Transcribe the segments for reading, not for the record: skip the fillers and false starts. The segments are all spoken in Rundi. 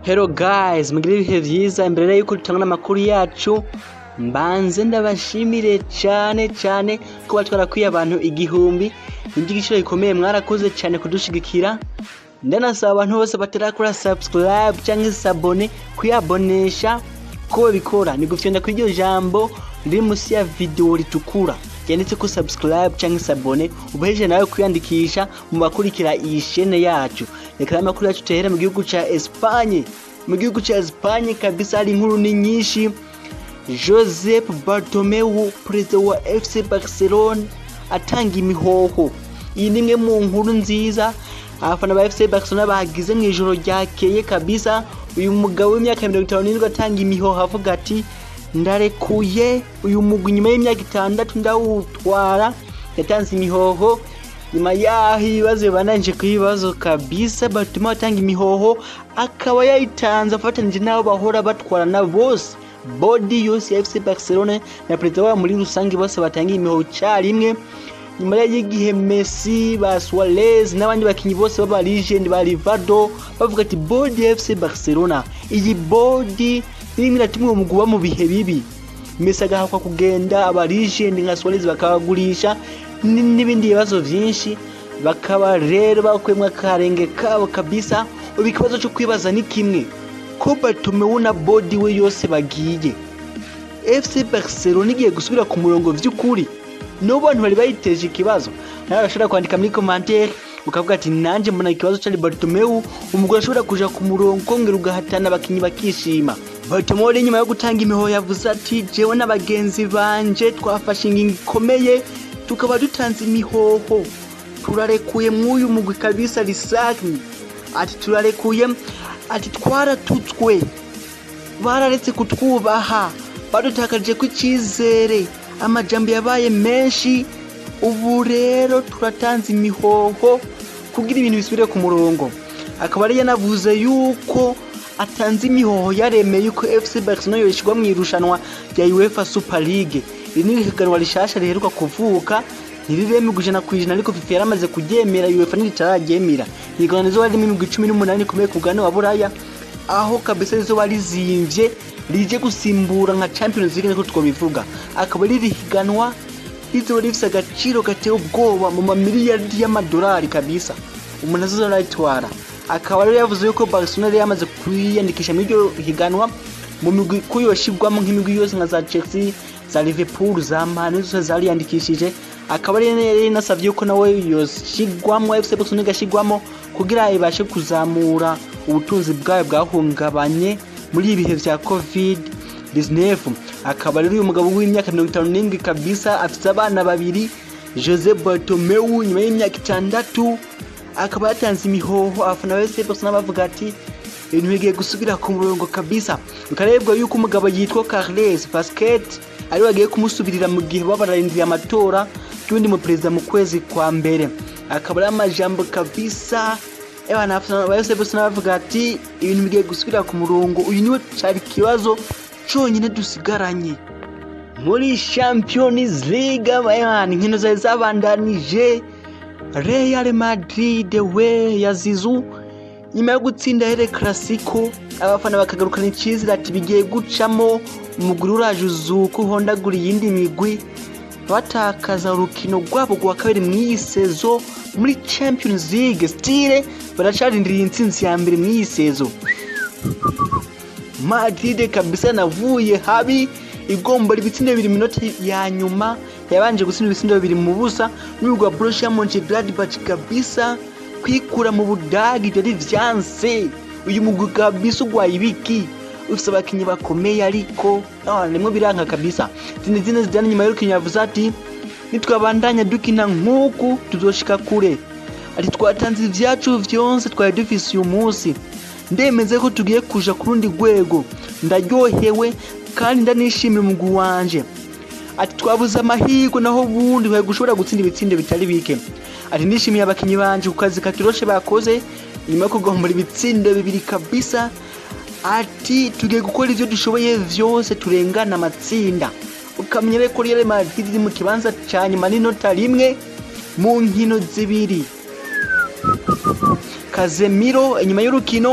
Hello guys, mugire ibihe vyiza. Imbere yuko dutangana amakuru yacu, mbanze ndabashimire cyane ko batwarakwiye abantu igihumbi. N'igiciro gikomeye, mwarakoze cyane kudushigikira. Ndanasaba abantu bose batarakora subscribe cyangwa s'abone kuyabonesha ko bikora. Ni gufyonda kuri iryo jambo riri munsi ya video ritukura yanditse ko subscribe cyangwa s'abone, ubaheje nawe kwiyandikisha mu bakurikira iyi chaîne yacu. Reka amakuru yacu tehera mu gihugu ca Espagne. Mu gihugu ca Espagne kabisa hari inkuru ni nyinshi. Josep Bartomeu, perezida wa FC Barcelona, atanga imihoho. Iyi ni imwe mu nkuru nziza abafana ba FC Barcelona bagize mu ijoro ryakeye kabisa. Uyu mugabo w'imyaka 57 atanga imihoho avuga ati ndarekuye uyu mugwi nyuma y'imyaka 6 ndawutwara. Yatanze imihoho nyuma yaho ibibazo bananje kubibazo kabisa. Bartomeu atanga imihoho akaba yayitanze afatanije nabo bahora batwarana bose, body yose ya FC Barcelona na perezida wa muri rusange bose batanga imihoho cyarimwe. Nyuma y'igihe Messi, ba Suarez n'abandi bakinyi bose baba legend ba Rivaldo bavuga ati body ya FC Barcelona, iyi body irimo iratumwe umugwa mu bihe bibi. Messi agahakwa kugenda, aba legend nka Suarez bakabagurisha n'ibindi bibazo byinshi, bakaba rero bakwemwa karenge kabo kabisa. Ubu ikibazo cyo kwibaza ni kimwe, ko Bartomeu na body we yose bagiye, FC Barcelona igiye gusubira ku murongo vy'ukuri? No bantu bari bayiteje ikibazo. Nawe bashobora kwandika muri commentaire ukavuga ati nanje mbona ikibazo cyari Bartomeu, umugore ashobora kuja ku murongo ngero ugahatana abakinyi bakishima. Bartomeu nyuma yo gutanga imihoho yavuze ati jewe n'abagenzi banje twafashe ingingo ikomeye, tukaba dutanze imihoho, turarekuye mw'uyu mugwi kabisa risaki. Ati turarekuye, ati twaratutswe, bararetse kutwubaha, badutakarije ku cyizere, amajambo yabaye menshi. Ubu rero turatanze imihoho kugira ibintu bisubire ku murongo. Akaba ari yanavuze yuko atanze imihoho yaremeye yuko FC Barcelona yoshigwa mu irushanwa rya UEFA Super League. Iri ni ihiganwa rishasha riheruka kuvuka, ntiriremeye ijana ku ijana, ariko FIFA yaramaze kuryemera, UEFA ntitararyemera. Ihiganwa rizoba ririmo imigwi 18 ikomeye ku mugabane wa Buraya, aho kabisa rizoba rizimvye rije gusimbura nka Champions League niko twobivuga. Akaba ari rihiganwa rizoba rifise agaciro gateye ubwoba mu mamiliyari y'amadolari kabisa, umuntu azozaritwara. Akaba rero yavuze yuko Barcelona yamaze kwiyandikisha muri iryo higanwa mu migwi kuyoshigwamo nk'imigwi yose nka za Chelsea, za Liverpool, za Man City zariyandikishije. Akaba rero nasavye yuko nawe yoshigwamo, FC Barcelona igashigwamo kugira ibashe kuzamura ubutunzi bwayo bwahungabanye muri ibihe vya COVID-19. Akaba rero uyu mugabo w'imyaka 57 kabisa afite abana babiri, Josep Bartomeu, nyuma y'imyaka 6 akaba yatanze imihoho. Abafana ba FC Barcelona bavuga ati ibintu bigiye gusubira ku murongo kabisa. Bikarebwa yuko umugabo yitwa Carles Basquet ari wagiye kumusubirira mu gihe babararindiriye amatora y'undi mu perezida mu kwezi kwa mbere. Akaba ari amajambo kabisa abana ba FC Barcelona bavuga ati ibintu bigiye gusubira ku murongo. Uyu niwe cyari kibazo cyonyine dusigaranye muri Champions League. Abayani nkino zari zabandanije. Real Madrid we ya Zizou nyuma yo gutsinda El Clasico, abafana bakagarukana icyizere ati bigiye gucamo umugwi uraje uzuka uhondagura iyindi migwi, batakaza urukino rwabo rwa kabiri mw'iyi sezo muri Champions League. Stile baracarindiriye intsinzi ya mbere mw'iyi sezo. Madrid kabisa navuye habi, igomba ibitsindo 2 minota ya nyuma, yabanje gutsinda ibitsindo 2 mu busa n'urwa Borussia Mönchengladbach kabisa. Kwikura mu Budagi byari vyanse. Uyu mugwi kabisa ugwaye ibiki, ufise abakinyi bakomeye ariko nimwe biranka kabisa. Zinedine Zidane nyuma y'urukino yavuze ati nitwabandanya dukina nk'uku tuzoshika kure, ati twatanze ivyacu vyonse twari dufise uyu munsi, ndemeze ko tugiye kuja ku rundi rwego, ndaryohewe kandi ndanishimira umugwi wanje. Ati twabuze amahirwe naho bundi baye gushobora gutsinda ibitsindo bitari bike. Ati ndishimiye abakinyi banje ku kazi katiroshe bakoze nyuma yo kugombora ibitsindo 2 kabisa. Ati tugiye gukora ivyo dushoboye vyose turengana amatsinda. Ukamenya ko Real Madrid iri mu kibanza ca nyuma n'inota rimwe mu nkino zibiri. Casemiro inyuma y'urukino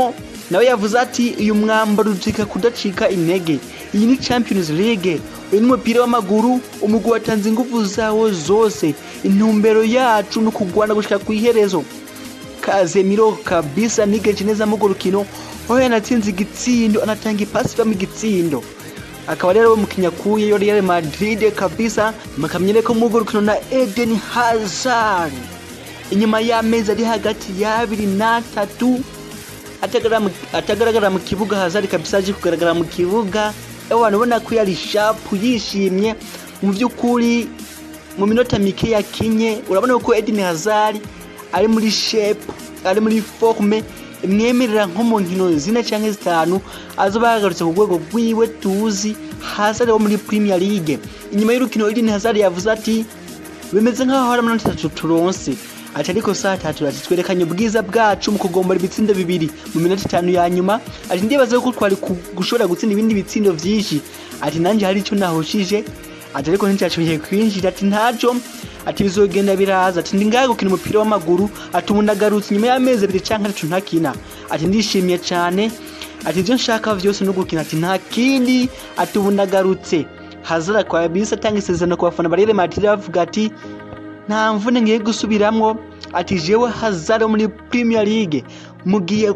nawe yavuze ati uyu mwambaro utika kudacika intege, iyi ni Champions League, uyu ni umupira w'amaguru, umugwi watanze ingufu zawo zose, intumbero yacu no kugwana gushika ku iherezo. Casemiro kabisa nigeje neza mu rukino, aho yanatsinze igitsindo, anatanga ipasi va mu gitsindo, akaba rero umukinya kuye yo Real Madrid kabisa. Makamyere ko mu rukino na Eden Hazard inyuma y'amezi ari hagati ya 2 na 3 atagaragara mu kibuga. Hazard kabisa aje kugaragara mu kibuga, abantu bona ko yari sharp yishimye mu by'ukuri. Mu minota mike yakinye urabona ko Eden Hazard ari muri shape, ari muri forme imwemerera nko mu nkino zine canke zitanu azoba yagarutse ku rwego rwiwe tuzi. Hazard wo muri Premier League inyuma y'urukino Eden Hazard yavuze ati bimeze nkaho hari amanota 3 turonse, ati ariko saa 3 ati twerekanye ubwiza bwacu mu kugombora ibitsindo 2 mu minota 5 ya nyuma, ati ndibaza ko twari gushobora gutsinda ibindi bitsindo vyinshi, ati nanje hari ico nahoshije, ati ariko nticyashoboye kwinjira, ati ntaco, ati bizogenda biraza, ati ndingaye gukina umupira w'amaguru, ati ubu ndagarutse nyuma y'amezi 2 canke 3 ntakina, ati ndishimiye cyane, ati ivyo nshaka vyose no gukina, ati nta kindi, ati ubu ndagarutse. Hazard kwa bisa atanga isezerano ku bafana ba Real Madrid bavuga ati nta mvune ngiye gusubiramwo, ati jewe Hazard muri Premier League mugiye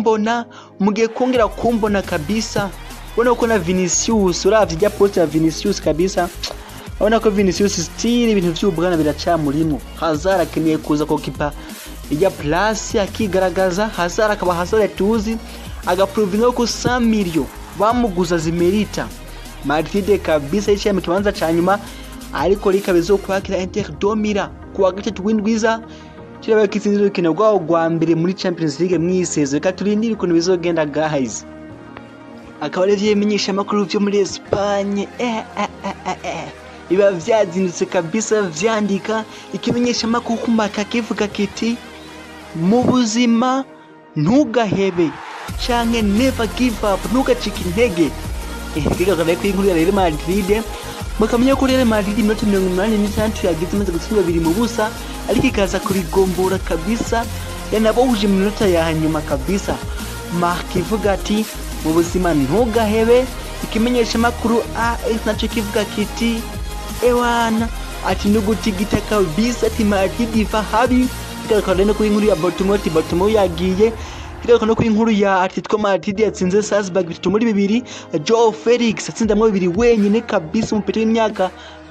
kongera kumbona kabisa. Ubona ko na Vinicius uravye rya post ya Vinicius kabisa, ubona ko Vinicius still ibintu vy'ubwana biracamurimo. Hazard akeneye kuza ko kipa ijya place akigaragaza. Hazard akaba Hazard tuzi agaprovinga ko 100 million bamuguza zimerita. Madrid kabisa yicaye mu kibanza ca nyuma, ariko rikabezo kwakira Inter domira kuwa gatatu w'indwiza kiraba kitsinziro kino rwa mbere muri Champions League mwisezo. Reka turindire ukuntu bizogenda guys. Akaba rero yemenyesha makuru byo muri Espagne biba vyazindutse kabisa vyandika ikimenyesha makuru kumbaka kivuga kiti mu buzima ntugahebe canke never give up, ntugacika intege. Kika kare kw'inkuru ya Real Madrid mukamenya ko Real Madrid minota 86 yagize maze gutsinda 2 mu busa, ariko ikaza kurigombora kabisa yanabohuje minota ya nyuma kabisa. Mark ivuga ati mu buzima ntugahebe, ikimenyesha makuru naco kivuga kiti ewana ati nugutigita kabisa, ati Madrid iva habi. Kika no kw'inkuru ya Baltimore yagiye, kika no kw'inkuru ya Atletico Madrid yatsinze Salzburg 3-2. Joao Felix atsinda 2 wenyine kabisa mu petero y'imyaka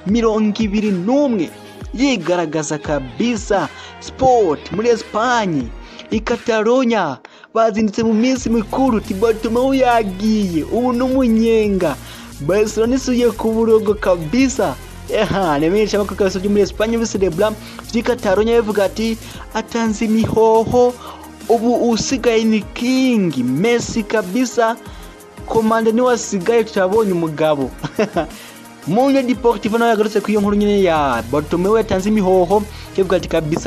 21 yigaragaza kabisa. Sport muri Espagne Catalonia bazindutse mu minsi mikuru, Baltimore yagiye ubu n'umunyenga, Barcelona isuye ku burogo kabisa. Nemesha makuru kabisa byo muri Espagne biserebra Catalonia yavuga ati atanze imihoho, ubu usigaye ni King Messi kabisa, komande ni wasigaye tutabonye umugabo. Munya Deportivo nawe yagarutse ku iyo nkuru nyine ya Bartomeu yatanze imihoho, kivuga ati kabisa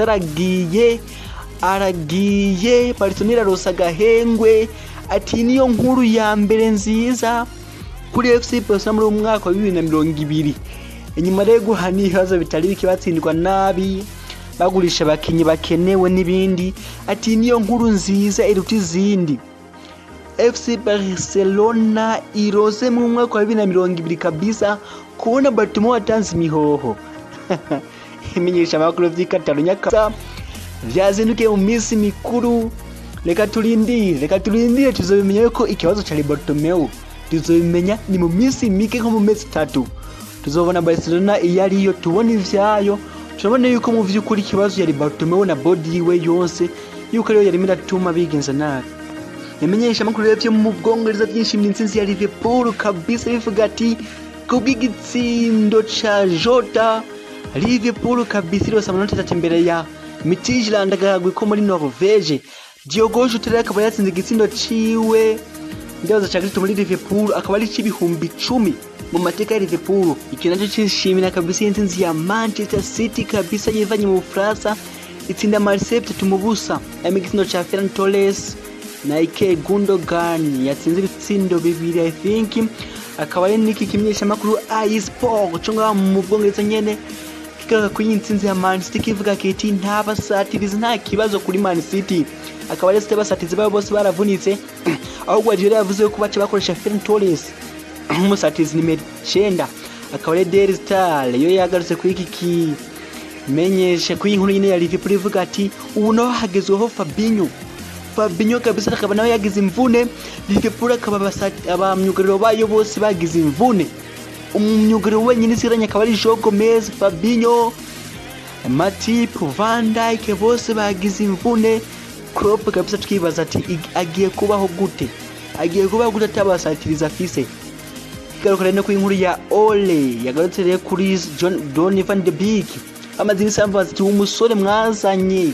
aragiye Barcelona rosa gahengwe, ati niyo nkuru ya mbere nziza kuri FC Barcelona muri umwaka wa 2020. Inyuma rero guhanihaza bitari bikibatsindwa nabi, bagurisha abakinyi bakenewe n'ibindi, ati niyo nkuru nziza iruta izindi. FC Barcelona irose mu mwaka wa 2020 kabisa kubona Bartomeu atanze imihoho. Imenyesha makuru vy'Catalonia kabisa vyazindukiye mu minsi mikuru. Reka turindire tuzobimenya ko ikibazo ca Bartomeu tuzobimenya ni mu minsi mike, nko mu mezi 3 tuzobona Barcelona iyariyo, tubona ivyayo, turabona yuko mu vy'ukuri ikibazo yari Bartomeu na body we yose yuko ariyo yari miratuma bigenza nabi. Yamenyesha makuru y'ivyo mu Bwongereza byinshimye intsinzi ya Liverpool kabisa, bivuga ati kubw'igitsindo ca Jota Liverpool kabisa irose amanota 3 imbere ya Midtjylland agagwe ko muri Norvege. Diogo Jota akaba yatsinze igitsindo ciwe ndaza ca Kristo muri Liverpool, akaba ari c'ibihumbi 10 mu mateka ya Liverpool. Ikintu naco cishimira kabisa intsinzi ya Manchester City kabisa yivanye mu Bufaransa itsinda Marseille 3-0. Igitsindo ca Ferran Torres na Ike Gundogan yatsinze ibitsindo 2 I think. Akaba ari niki kimenyesha makuru iSport cunga mu Bwongereza nyene kikaga kuyintsinzi ya Man City kivuga kiti ntabasatiriza nta kibazo kuri Man City. Akaba ari basatize babo bose baravunitse aho Guardiola yavuze ko baca bakoresha Ferran Torres umusatizi nimero 9 akaba ari Daily Star yo yagarutse kuri iki menyesha kuri inkuru nyine ya Liverpool ivuga ati ubu naho hagezweho Fabinho kabisa akaba nawe yagize imvune Liverpool akaba abamyugariro bayo bose bagize imvune umwugariro wenyine isiranye akaba ari Joe Gomez Fabinho Matip Van Dijk bose bagize imvune Klopp kabisa tukibaza ati agiye kubaho gute atabasatiriza afise garuka no ku inkuru ya Ole yagarutse rero kuri Donny van de Beek amazina sambaza ati umusore mwazanye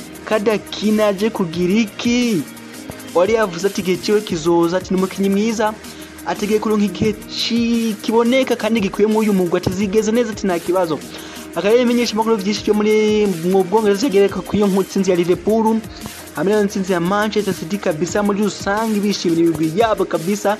kadakinaje kugira iki Ole yavuze ati igihe cyo kizoza ati n'umukinyi mwiza ategeye kuronka igihe kiboneka kandi gikwiye mu uyu mugwa atizigeze neza ati nta kibazo akayemenyesha makuru byinshi cyo muri mu Bwongereza yagereka ku iyo nkutsinzi ya Liverpool hamwe n'intsinzi ya Manchester City kabisa muri rusange bishimira ibigwi yabo kabisa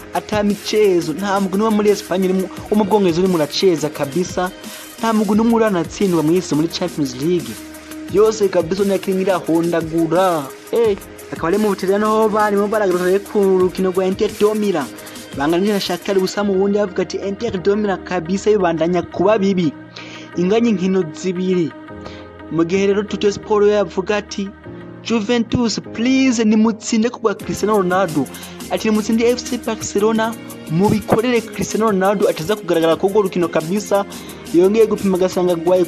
atamichezo nta mugwi no muri Espagne wo mu Bwongereza uri muraceza kabisa nta mugwi no muranatsindwa mwise muri Champions League yose kabisa n'akiringira hondagura akaba ari mu Butaliyano ho barimo baragarutse ku rukino rwa Inter de Milan banganije na Shakhtar gusa mu wundi avuga ati Inter de Milan kabisa bibandanya kuba bibi inganye inkino zibiri mu gihe rero Tutto Sport yavuga ati Juventus please nimutsinde kubwa Cristiano Ronaldo ati nimutsinde FC Barcelona mubikorere Cristiano Ronaldo ataza kugaragara ko rukino kabisa yongeye gupima gasanga gwaye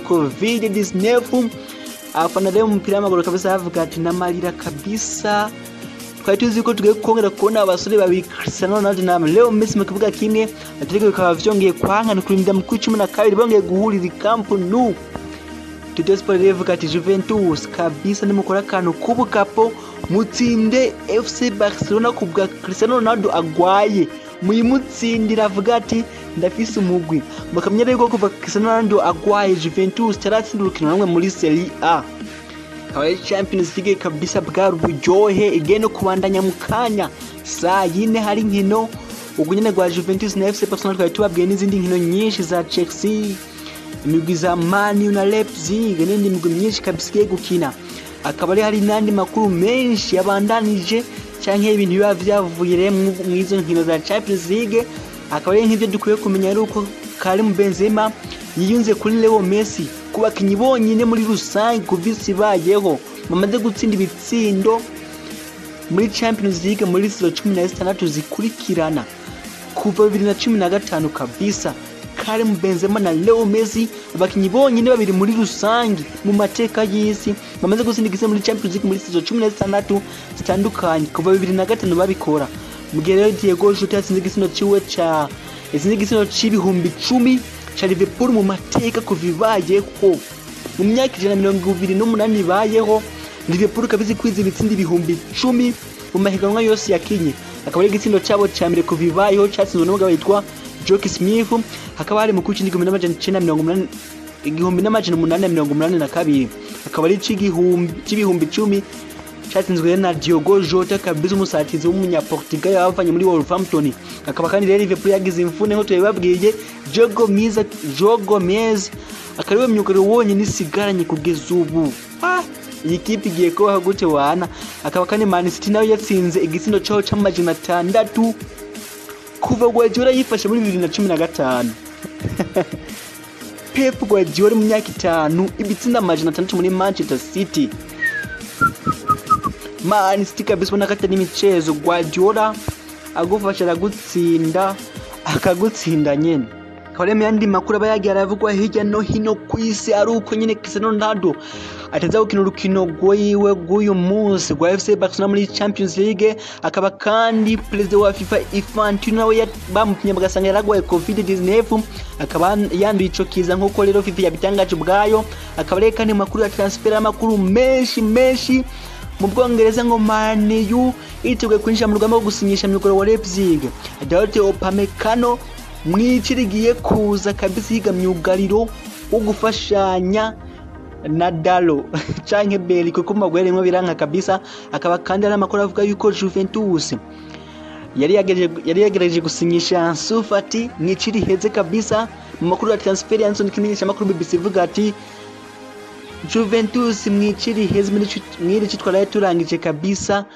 COVID-19 afana rero umupira w'amaguru kabisa yavuga ati namarira kabisa twari tuzi ko tugiye kongera kubona abasore babiri Cristiano Ronaldo na Leo Messi mu kibuga kimwe atariko bikaba vyongeye kwankana kurinda mu 12 bongeye guhurira Camp Nou Tutto Sport yavuga ati Juventus kabisa nimukora akantu kubukapo mutsinde FC Barcelona kubwa Cristiano Ronaldo agwaye muyimutsindira avuga ati ndafise umugwi bakamenya rero ko kuva Cristiano Ronaldo agwaye Juventus taratsinda urukino namwe muri Serie A kawaye Champions League kabisa bwa buryohe igeno kubandanya mukanya saa yine hari nkino ugunyene gwa Juventus na FC Barcelona twari tubabwiye n'izindi nkino nyinshi za Chelsea imigwi za Man U na Leipzig n'indi migwi myinshi kabisa igiye gukina akaba ari hari nandi makuru menshi yabandanije canke ibintu biba vyavuye mu izo nkino za Champions League akaba ari nk'ivyo dukwiye kumenya ari uko Karim Benzema yiyunze kuri Leo Messi kubakinyi bonyine muri rusange kuvisi bayeho bamaze gutsinda ibitsindo muri Champions League muri season 16 zikurikirana kuva 2015 kabisa Karim Benzema na Leo Messi abakinyi bonyine babiri muri rusange mu mateka y'isi bamaze gutsinda igise muri Champions League muri season 16 zitandukanye kuva 2005 babikora mu gihe rero Diego Jota yatsinze igisino ciwe ca igisino c'ibihumbi 10 cha Liverpool mu mateka kuvibayeho mu myaka 128 bayeho Liverpool kabisa kwiza ibitsindi ibihumbi 10 mu mahiganwa yose yakinye akaba ari igitsindo cabo ca mbere kuvibayeho catsinzwe n'umugabo witwa Joe Smith hakaba hari mu kucindi 1882 akaba ari c'ibihumbi 10 catsinzwe na Diogo Jota kabisa umusatizi w'umunyaportugal yavanye muri Wolverhampton akaba kandi rero Liverpool yagize imfune nko tuyababwiye Joe Gomez akariwe myugariro wonye nisigaranye kugeza ubu iyi kipe igiye kubaho gute wana akaba kandi Man City nayo yatsinze igitsindo cyaho c'amajana 6 kuva Guardiola yifashe muri 2015 Pep Guardiola mu myaka 5 ibitsinda amajana 6 muri Manchester City Man City kabisa bona katani michezo Guardiola agufasha gutsinda akagutsinda nyene kare myandi makuru abayagira avugwa hirya no hino kwisi ari uko nyene Cristiano Ronaldo ataza gukina urukino rwiwe rw'uyu munsi rwa FC Barcelona muri Champions League akaba kandi president wa FIFA Infantino nawe bamupimye bagasanga yaragwaye COVID-19 akaba yanduye ico kiza nkuko rero FIFA yabitangaje ubwayo akaba rero kandi makuru ya transfer amakuru menshi mu Bwongereza ngo Man U iteguye kwinjira mu rugamba rwo gusinyisha myugoro wa Leipzig Dayot Upamecano mwicirigiye kuza kabisa higa myugariro wo gufashanya na Dalo canke Beli kuko magwere mwe biranka kabisa akaba kandi ari amakuru avuga yuko Juventus yari yagerageje gusinyisha Ansu Fati mwiciri heze kabisa mu makuru ya transfer Ansu nikimenyesha makuru BBC ivuga ati Juventus mwiciri heze mwiri citwara turangije kabisa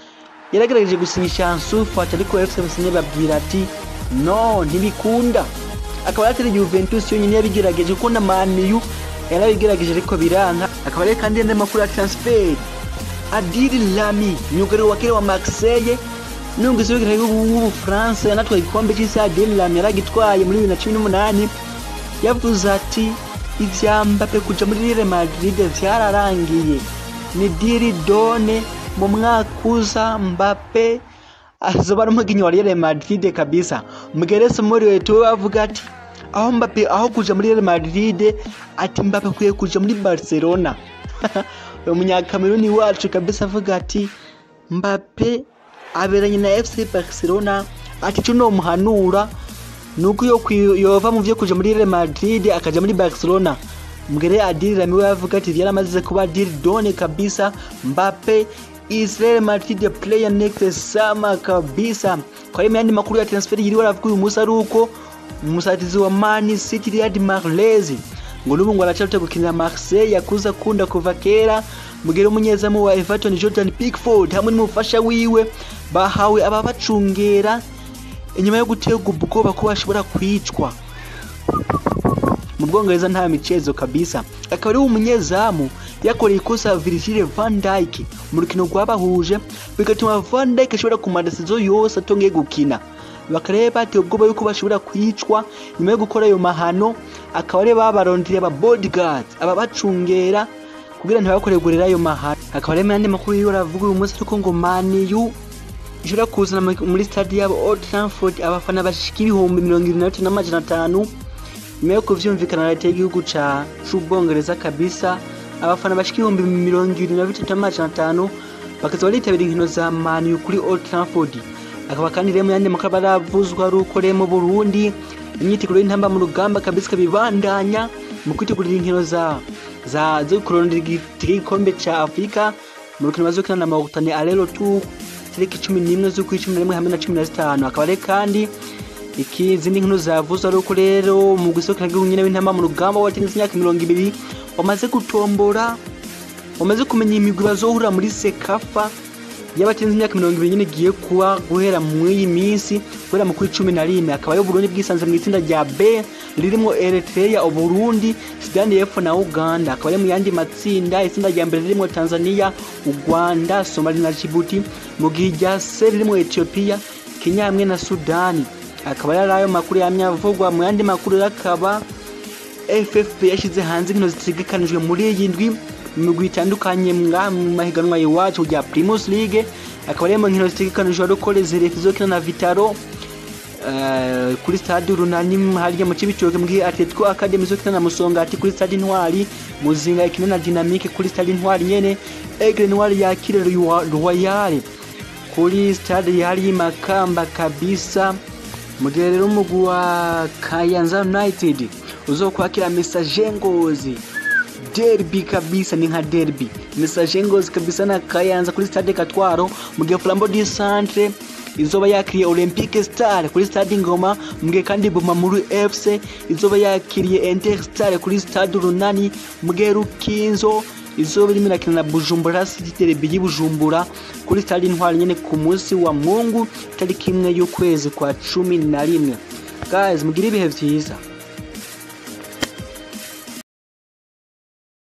yaragerageje gusinyisha Ansu Fati ariko FC Barcelona babwira ati no ntibikunda. Akaba yatari Juventus yonyine yabigerageje kuko na Man U yarabigerageje ariko biranka. Akaba rero kandi andi makuru ya transfer, Adil Rami myugariro wa kera wa Marseille n'umugezi w'igihugu France yanatwaye igikombe cy'isi. Adil Rami yaragitwaye muri 2018 yavuze ati ivya Mbappe kuja muri Real Madrid vyararangiye, ni diri done mu mwaka uza Mbappe azoba ari umukinyi wa Real Madrid kabisa. Mugerese muri wetu avuga ati aho Mbappe aho kuja muri Real Madrid ati Mbappe kuye kuja muri Barcelona. Umunyakameruni wacu kabisa avuga ati Mbappe aberanye na FC Barcelona ati cyo no muhanura nuko yova mu vyo kuja muri Real Madrid akaja muri Barcelona. Mugere Adil Rami we avuga ati yaramaze kuba deal done kabisa. Mbappe is Real Madrid player next summer kabisa. Kwa hiyo yandi makuru ya transfer yiri waravuga uyu musa ruko umusatizi wa Man City Riyad Mahrez ngo n'ubu ngo aracyaruta gukinira Marseille yakuza kunda kuva kera. Mugere umunyezamu wa Everton Jordan Pickford hamwe n'umufasha wiwe bahawe ababacungera inyuma yo gutega ubwoba ko bashobora kwicwa mu Bwongereza nta michezo kabisa. Akaba ari umunyezamu yakoreye ikosa Virgil van Dijk mu rukino rwabahuje bigatuma Van Dijk ashobora kumara season yose atongeye gukina. Bakareba ati ubwoba yuko bashobora kwicwa nyuma yo gukora ayo mahano. Akaba ari babarondiriye aba bodyguards ababacungera kugira ntibakoregurira ayo mahano. Akaba ari andi makuru yo ravuga uyu munsi tuko ngo Man U ishobora kuzana muri stade yabo Old Trafford abafana bashika 23,500 nyuma yo kuvyumvikana na leta y'igihugu ca Bwongereza kabisa. Abafana bashika 23,500 bakaza baritabira inkino za Man U kuri Old Trafford. Akaba kandi rero yandi makuru baravuzwa ruko rero mu Burundi imyiteguro y'intamba mu rugamba kabisa bibandanya mu kwitegurira inkino zo kurondera igikombe ca Afrika mu rukino bazokina na Mauritania Alelo Tour tariki 11 z'ukwicumi hamwe na 15. Akaba rero kandi izindi nkino zavuzwa ruko rero mu gusokera nyine w'intamba mu rugamba watinze imyaka 20 wamaze gutombora wamaze kumenya imigwi bazohura muri Sekafa yabatinze imyaka 20 nyine giye kuwa guhera mu iyi minsi guhera mu kuri 11. Akaba yo Burundi bwisanze mu itsinda rya B ririmo Eritrea, Burundi, Sudan y'Epfo na Uganda. Akaba ari mu yandi matsinda itsinda rya mbere ririmo Tanzania, Uganda, Somalia na Djibouti, mu gihe rya C ririmo Ethiopia, Kenya hamwe na Sudan. Akaba yari ayo makuru yamyavugwa. Mu yandi makuru yakaba FFP yashize hanze inkino zitegekanijwe muri iyi ndwi mu gwitandukanye mu mahiganwa y'iwacu ya Primus League. Akaba ari mu nkino zitegekanijwe ariko zizokina na Vitaro kuri stade Runani hariya mu Cibitoke, mu gihe Atletico Academy zokina na Musongati kuri stade Intwari, Muzinga ikina na Dynamique kuri stade Intwari nyene, Aigle Noir yakire Royal kuri stade yari Makamba kabisa. Mu gihe rero umugwi wa Kayanza United uzokwakira Messager Ngozi derby kabisa, ni nka derby Messager Ngozi kabisa na Kayanza kuri stade Katwaro. Mu gihe Flambeau du Centre izoba yakiriye Olympique Star kuri stade Ngoma. Mu gihe kandi Bumamuru FC izoba yakiriye Interstar kuri stade Runani. Mu gihe Rukinzo izoba irimo irakina na Bujumbura City Derby y'Ibujumbura kuri stade Intwari nyene ku munsi wa Mungu tariki 1 y'ukwezi kwa 11. Guys, mugire ibihe vyiza.